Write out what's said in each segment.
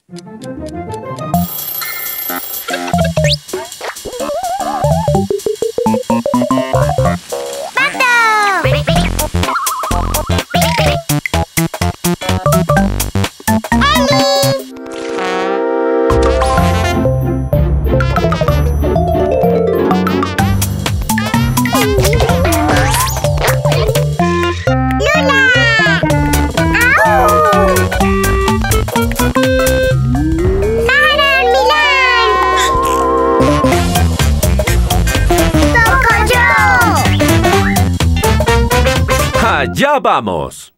¡Allá vamos!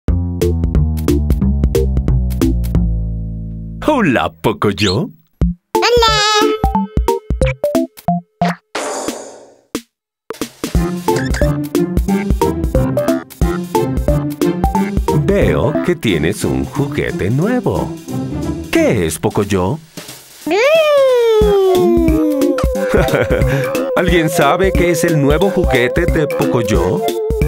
Hola, Pocoyo. ¡Hola! Veo que tienes un juguete nuevo. ¿Qué es, Pocoyo? ¿Alguien sabe qué es el nuevo juguete de Pocoyo?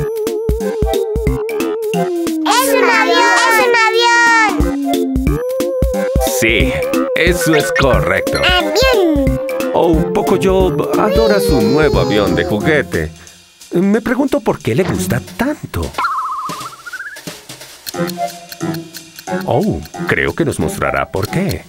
¡Es un avión! ¡Es un avión! Sí, eso es correcto. ¡Avión! Oh, Pocoyo adora su nuevo avión de juguete. Me pregunto por qué le gusta tanto. Oh, creo que nos mostrará por qué.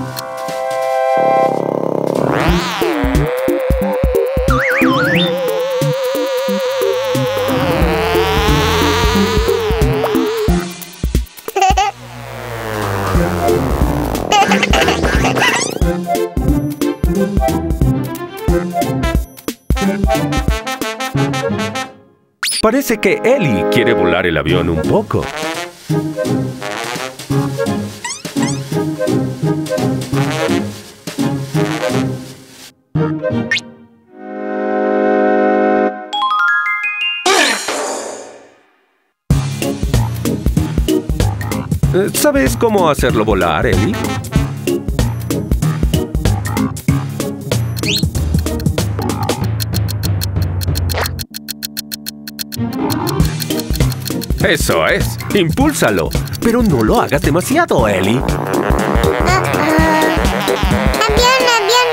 Parece que Ellie quiere volar el avión un poco. ¿Sabes cómo hacerlo volar, Ellie? ¡Eso es! ¡Impúlsalo! Pero no lo hagas demasiado, Ellie. ¡Avión, avión,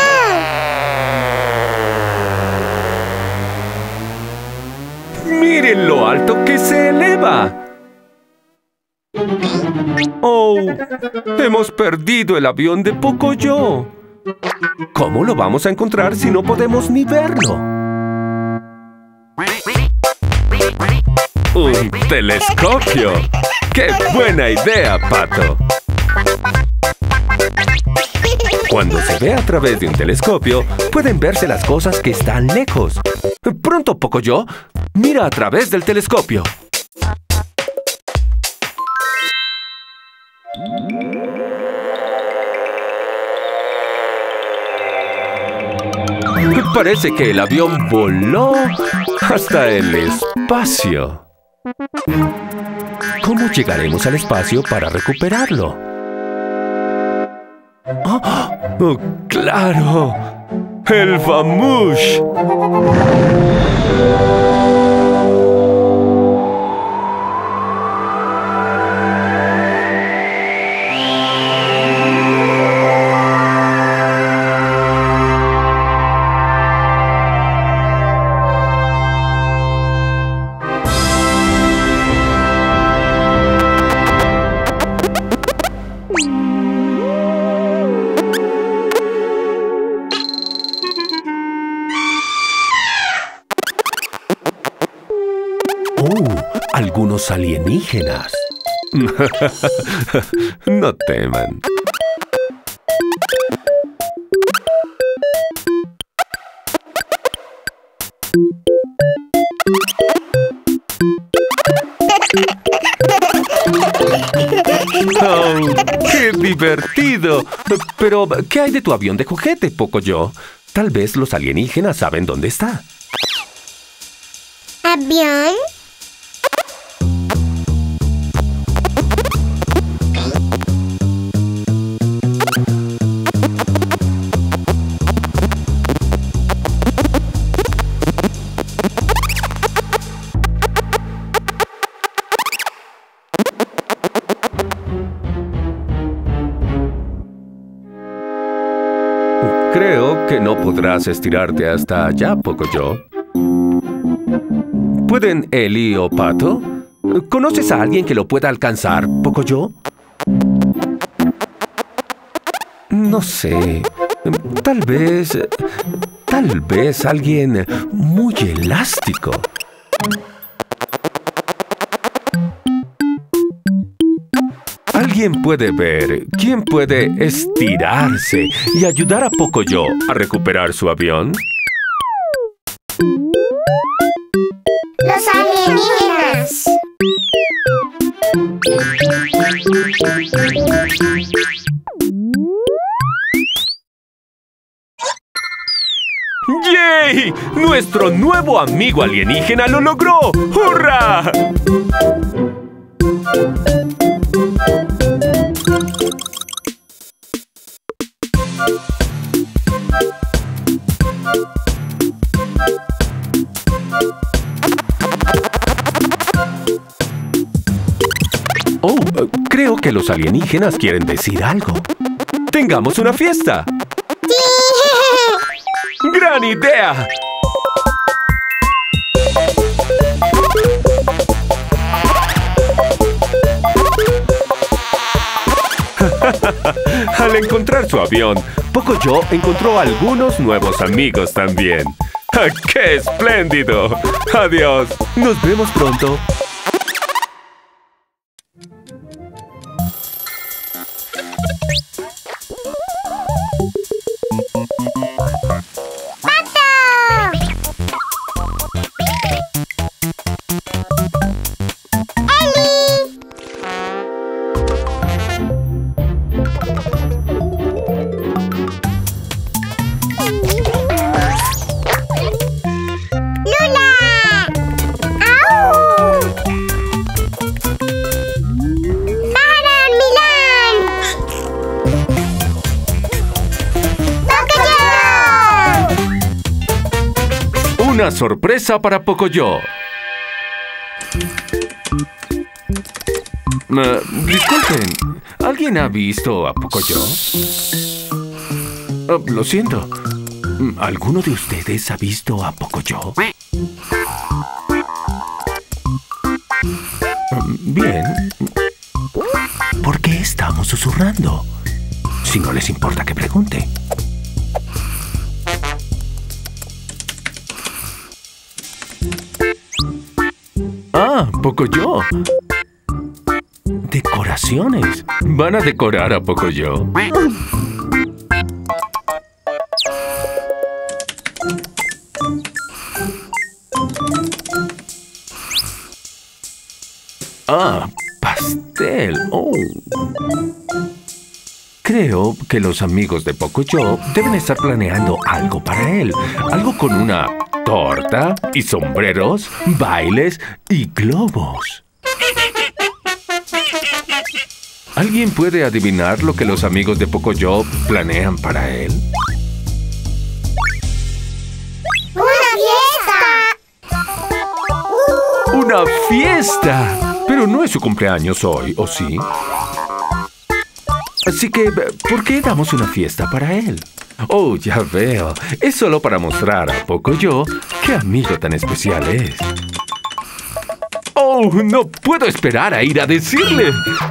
no! ¡Miren lo alto que se eleva! ¡Oh! ¡Hemos perdido el avión de Pocoyo! ¿Cómo lo vamos a encontrar si no podemos ni verlo? ¡Un telescopio! ¡Qué buena idea, Pato! Cuando se ve a través de un telescopio, pueden verse las cosas que están lejos. Pronto, Pocoyo, mira a través del telescopio. Parece que el avión voló hasta el espacio. ¿Cómo llegaremos al espacio para recuperarlo? ¡Oh, claro! ¡El Vamoosh! Algunos alienígenas. No teman. ¡Oh, qué divertido! Pero, ¿qué hay de tu avión de juguete, Pocoyo? Tal vez los alienígenas saben dónde está. ¿Avión? Creo que no podrás estirarte hasta allá, Pocoyo. ¿Pueden Eli o Pato? ¿Conoces a alguien que lo pueda alcanzar, Pocoyo? No sé. Tal vez alguien muy elástico. ¿Alguien puede ver quién puede estirarse y ayudar a Pocoyo a recuperar su avión? Los alienígenas. ¡Yay! ¡Nuestro nuevo amigo alienígena lo logró! ¡Hurra! Oh, creo que los alienígenas quieren decir algo. ¡Tengamos una fiesta! ¡Gran idea! Al encontrar su avión, Pocoyo encontró algunos nuevos amigos también. ¡Qué espléndido! ¡Adiós! ¡Nos vemos pronto! Una sorpresa para Pocoyo. Disculpen, ¿alguien ha visto a Pocoyo? Lo siento. ¿Alguno de ustedes ha visto a Pocoyo? Bien. ¿Por qué estamos susurrando? Si no les importa que pregunte. Ah, Pocoyo. Decoraciones. ¿Van a decorar a Pocoyo? Ah, pastel. Oh. Creo que los amigos de Pocoyo deben estar planeando algo para él. Algo con una torta y sombreros, bailes y globos. ¿Alguien puede adivinar lo que los amigos de Pocoyo planean para él? ¡Una fiesta! ¡Una fiesta! Pero no es su cumpleaños hoy, ¿o sí? Así que, ¿por qué damos una fiesta para él? Oh, ya veo. Es solo para mostrar a Pocoyo qué amigo tan especial es. ¡Oh, no puedo esperar a ir a decirle!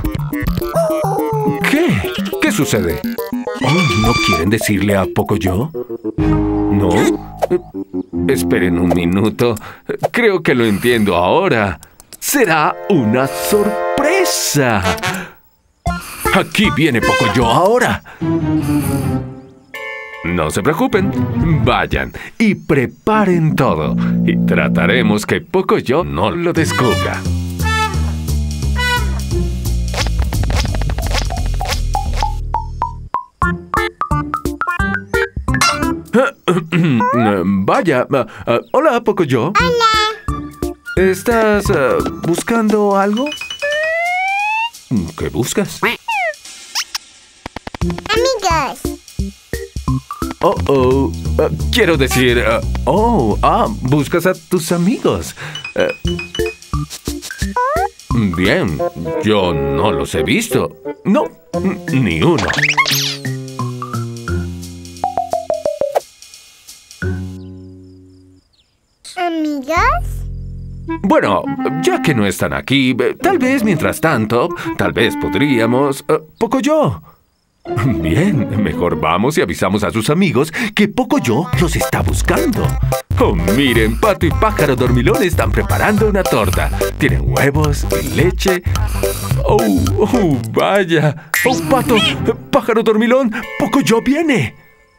¿Qué? ¿Qué sucede? Oh, ¿no quieren decirle a Pocoyo? ¿No? Esperen un minuto. Creo que lo entiendo ahora. ¡Será una sorpresa! Aquí viene Pocoyo ahora. No se preocupen. Vayan y preparen todo. Y trataremos que Pocoyo no lo descubra. Vaya. Hola, Pocoyo. Hola. ¿Estás buscando algo? ¿Qué buscas? Amigos. Oh. Quiero decir... buscas a tus amigos. Bien, yo no los he visto. No, ni uno. Bueno, ya que no están aquí, tal vez mientras tanto, tal vez podríamos... Pocoyo. Bien, mejor vamos y avisamos a sus amigos que Pocoyo los está buscando. Oh, miren, Pato y Pájaro Dormilón están preparando una torta. Tienen huevos y leche. Oh, vaya. Oh, Pato, Pájaro Dormilón, Pocoyo viene.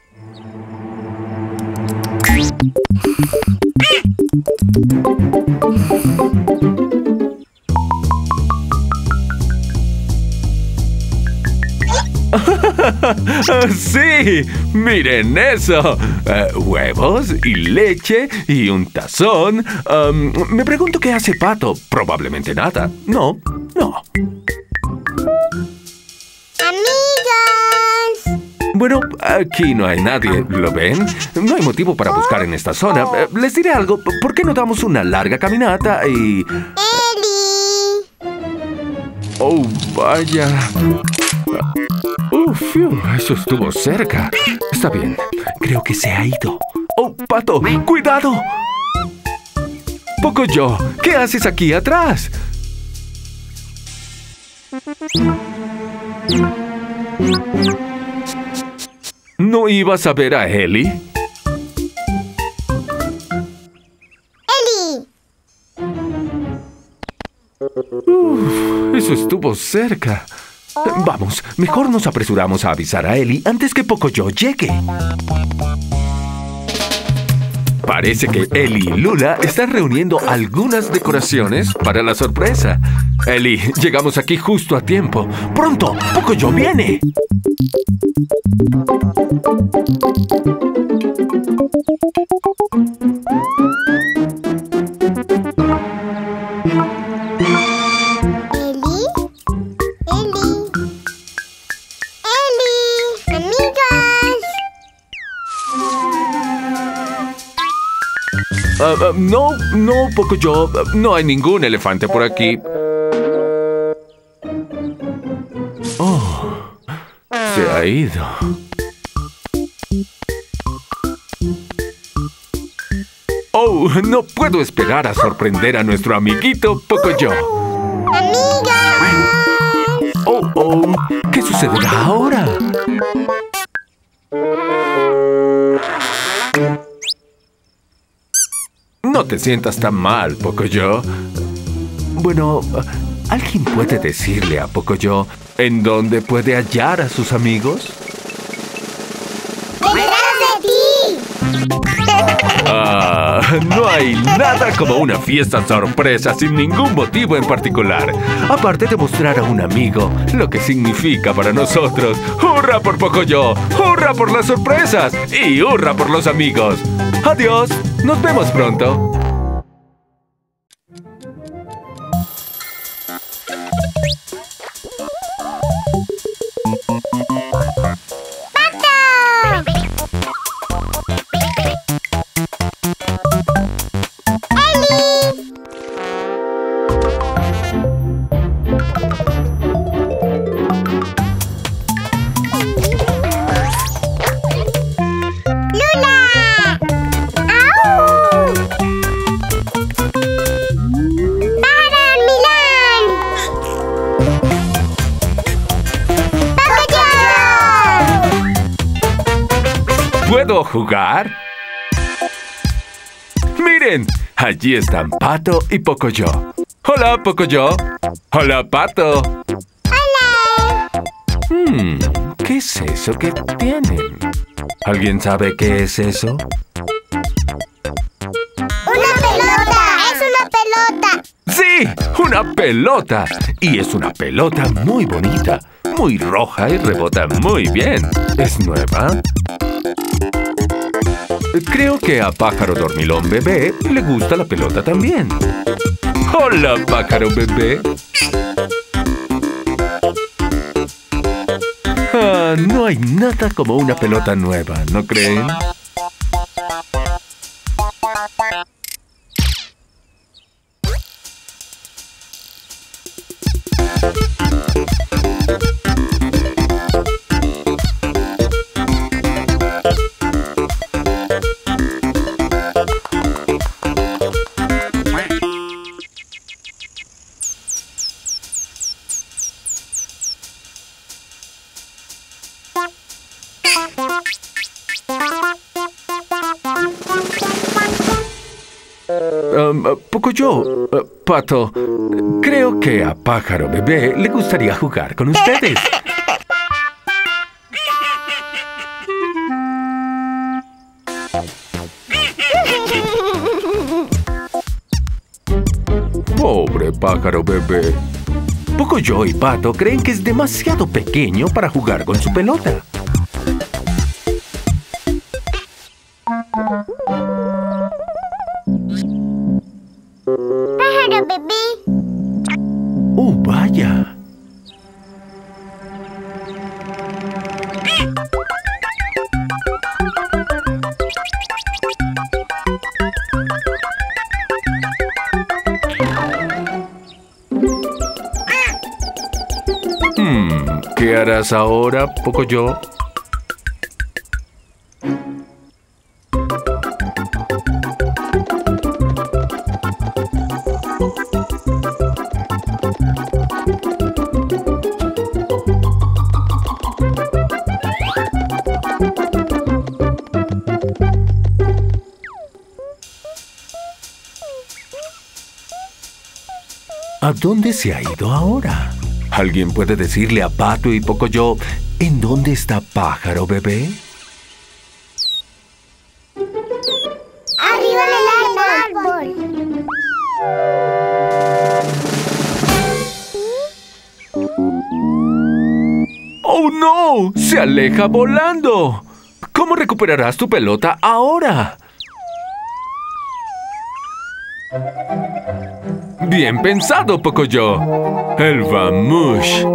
¡Sí! ¡Miren eso! Huevos y leche y un tazón. Me pregunto qué hace Pato. Probablemente nada. No. ¡Amigos! Bueno, aquí no hay nadie, ¿lo ven? No hay motivo para buscar en esta zona. Les diré algo. ¿Por qué no damos una larga caminata y...? ¡Eli! ¡Oh, vaya! Eso estuvo cerca. Está bien, creo que se ha ido. ¡Oh, Pato! ¡Cuidado! Pocoyo, ¿qué haces aquí atrás? ¿No ibas a ver a Eli? ¡Eli! Eso estuvo cerca. Vamos, mejor nos apresuramos a avisar a Eli antes que Pocoyo llegue. Parece que Eli y Lula están reuniendo algunas decoraciones para la sorpresa. Eli, llegamos aquí justo a tiempo. ¡Pronto! ¡Pocoyo viene! No, Pocoyo. No hay ningún elefante por aquí. Oh, se ha ido. Oh, no puedo esperar a sorprender a nuestro amiguito Pocoyo. ¡Amiga! Oh, ¿qué sucederá ahora? No te sientas tan mal, Pocoyo. Bueno, ¿alguien puede decirle a Pocoyo en dónde puede hallar a sus amigos? ¡Detrás de ti! No hay nada como una fiesta sorpresa sin ningún motivo en particular. Aparte de mostrar a un amigo lo que significa para nosotros. ¡Hurra por Pocoyo! ¡Hurra por las sorpresas! ¡Y hurra por los amigos! ¡Adiós! ¡Nos vemos pronto! ¿Puedo jugar? ¡Miren! Allí están Pato y Pocoyo. ¡Hola, Pocoyo! ¡Hola, Pato! ¡Hola! ¿Qué es eso que tienen? ¿Alguien sabe qué es eso? ¡Una pelota! ¡Es una pelota! ¡Sí! ¡Una pelota! Y es una pelota muy bonita, muy roja y rebota muy bien. ¿Es nueva? Creo que a Pájaro Dormilón Bebé le gusta la pelota también. ¡Hola, Pájaro Bebé! No hay nada como una pelota nueva, ¿no creen? Pocoyo, Pato, creo que a Pájaro Bebé le gustaría jugar con ustedes. Pobre Pájaro Bebé. Pocoyo y Pato creen que es demasiado pequeño para jugar con su pelota. Pájaro Bebé. ¡Oh, vaya! ¿Qué harás ahora, Pocoyo? ¿A dónde se ha ido ahora? ¿Alguien puede decirle a Pato y Pocoyo en dónde está Pájaro Bebé? Arriba del árbol. ¡Oh, no! ¡Se aleja volando! ¿Cómo recuperarás tu pelota ahora? Bien pensado, Pocoyo. El Vamoosh.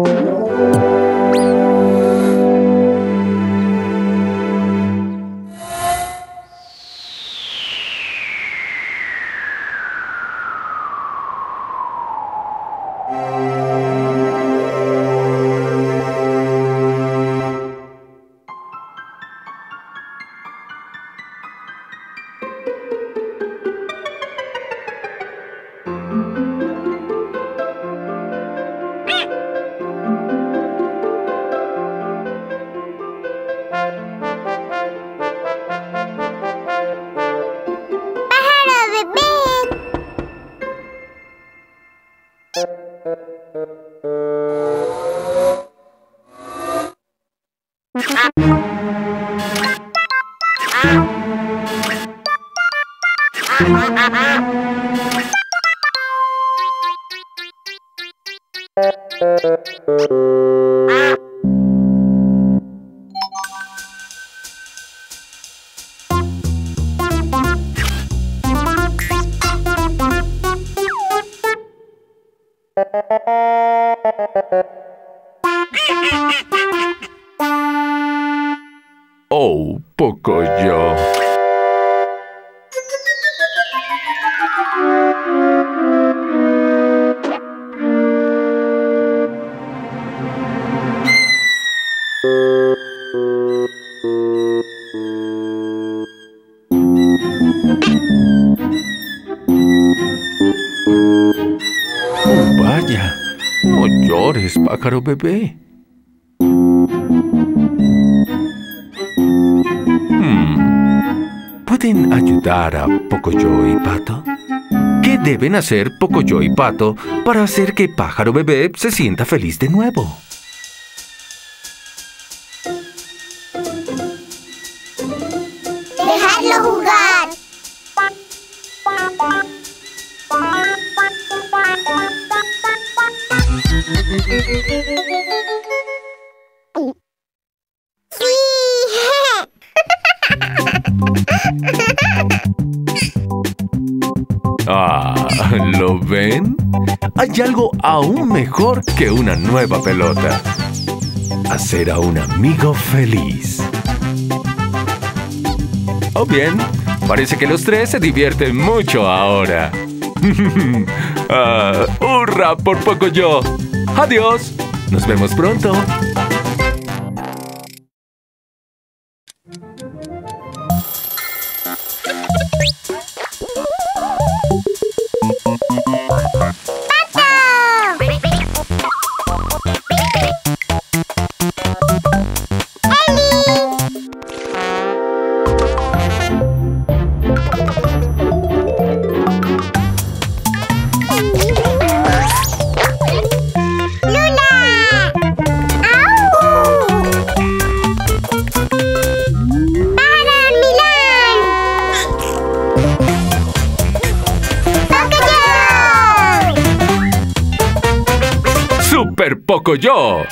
Oh, Pocoyo. Oh, vaya. No llores, Pájaro Bebé. ¿Pueden ayudar a Pocoyo y Pato? ¿Qué deben hacer Pocoyo y Pato para hacer que Pájaro Bebé se sienta feliz de nuevo? Dejarlo jugar. Ah, ¿lo ven? Hay algo aún mejor que una nueva pelota. Hacer a un amigo feliz. Oh, bien. Parece que los tres se divierten mucho ahora. ¡Hurra por Pocoyo! ¡Adiós! Nos vemos pronto. Pocoyo.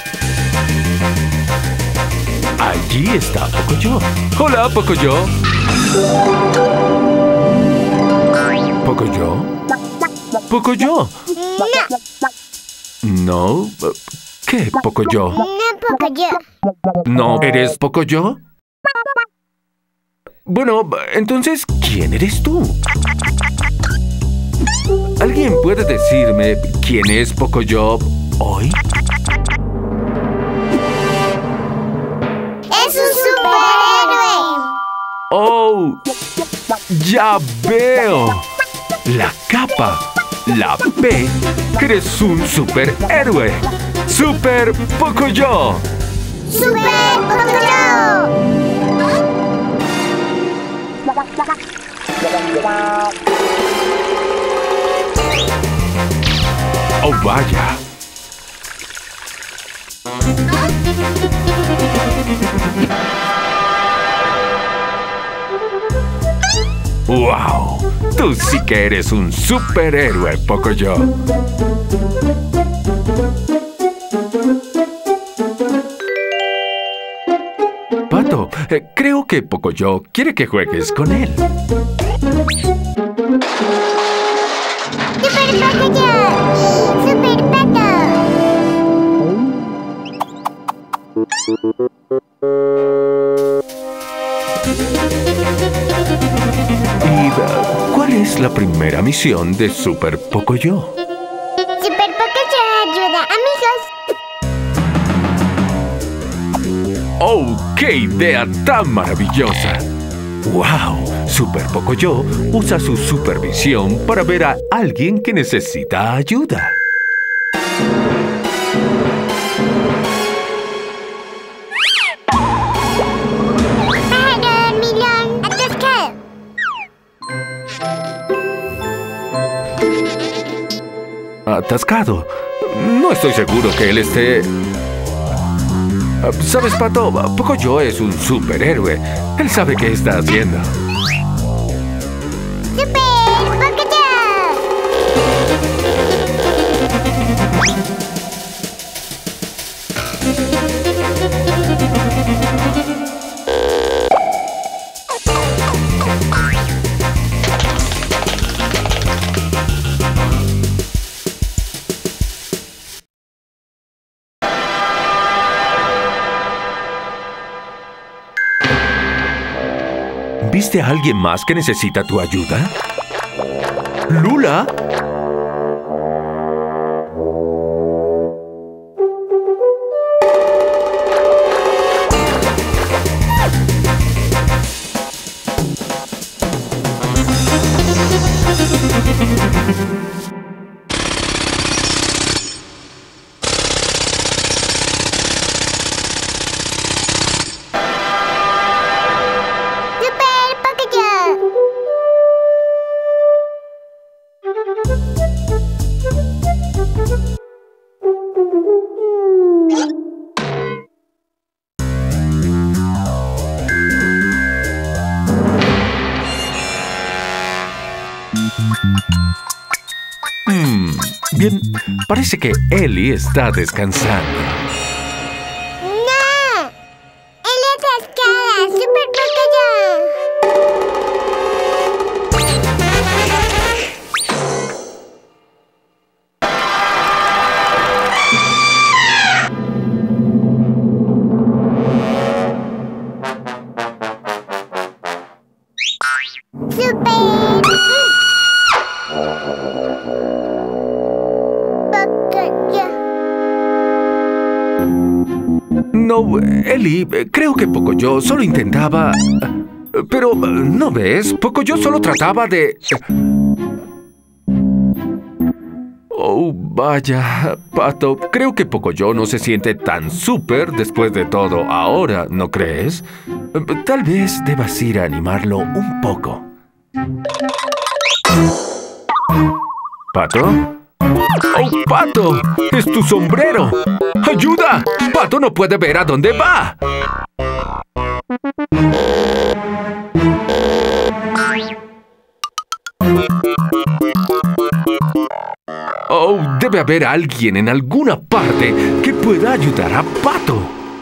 Allí está Pocoyo. Hola, Pocoyo. ¿Pocoyo? ¿Pocoyo? No. ¿No? ¿Qué, Pocoyo? No, Pocoyo. ¿No eres Pocoyo? Bueno, entonces, ¿quién eres tú? ¿Alguien puede decirme quién es Pocoyo hoy? ¡Es un superhéroe! ¡Oh! ¡Ya veo! La capa, la P, que eres un superhéroe. ¡Super Pocoyo! ¡Super Pocoyo! ¡Oh, vaya! ¡Wow! Tú sí que eres un superhéroe, Pocoyo. Pato, creo que Pocoyo quiere que juegues con él. ¡Super Pocoyo! ¡Super Pato! ¿Y cuál es la primera misión de Super Pocoyo? ¡Super Pocoyo ayuda amigos! ¡Oh, qué idea tan maravillosa! ¡Wow! Super Pocoyo usa su supervisión para ver a alguien que necesita ayuda. ¡Pájaro milón atascado! Atascado. No estoy seguro que él esté... ¿Sabes, Pato? Pocoyo es un superhéroe. Él sabe qué está haciendo. ¡Super Pocoyo! ¿Viste a alguien más que necesita tu ayuda? ¿Lula? ¡Super Pocoyo! Bien, parece que Ellie está descansando. ¡No! ¡Él atascada! ¡Super Pocoyo! ¡Super Pocoyo! No, Ellie, creo que Pocoyo solo intentaba... Pero, ¿no ves? Pocoyo solo trataba de... Oh, vaya, Pato, creo que Pocoyo no se siente tan súper después de todo ahora, ¿no crees? Tal vez debas ir a animarlo un poco. ¿Pato? ¡Oh, Pato! ¡Es tu sombrero! ¡Ayuda! ¡Pato no puede ver a dónde va! ¡Oh, Debe haber alguien en alguna parte que pueda ayudar a Pato.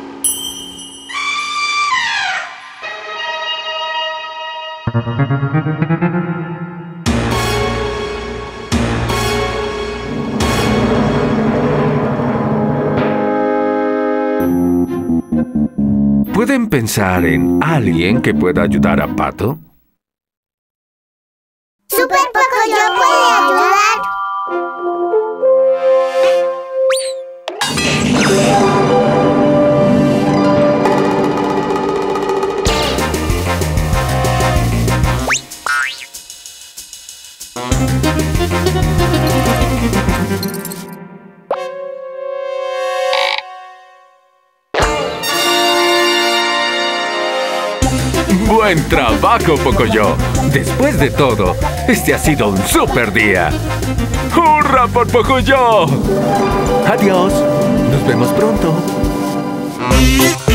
¿Pueden pensar en alguien que pueda ayudar a Pato? Super Pocoyo puede ayudar. ¡Buen trabajo, Pocoyo! Después de todo, este ha sido un super día. ¡Hurra por Pocoyo! Adiós. Nos vemos pronto.